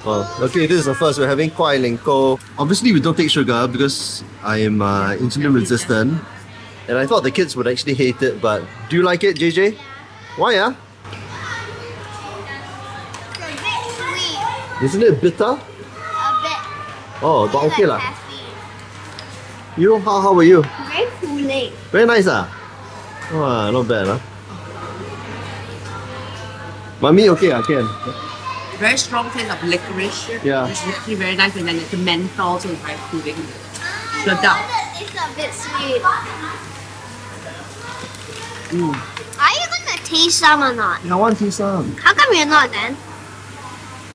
Well, okay, this is the first. We're having Kwai Ling Ko. Obviously, we don't take sugar because I am insulin resistant. And I thought the kids would actually hate it, but do you like it, JJ? Why, ah? It's a bit sweet. Isn't it bitter? A bit. Oh, but okay lah. Coffee. You, how are you? Very cooling. Very nice, ah? Wow, not bad, ah? Mummy, okay, I can. Very strong taste of licorice. Yeah. It's actually very nice, and then it's a menthol, so it's very cooling. The It's a bit sweet. Are you gonna taste some or not? I want to some. How come you're not then?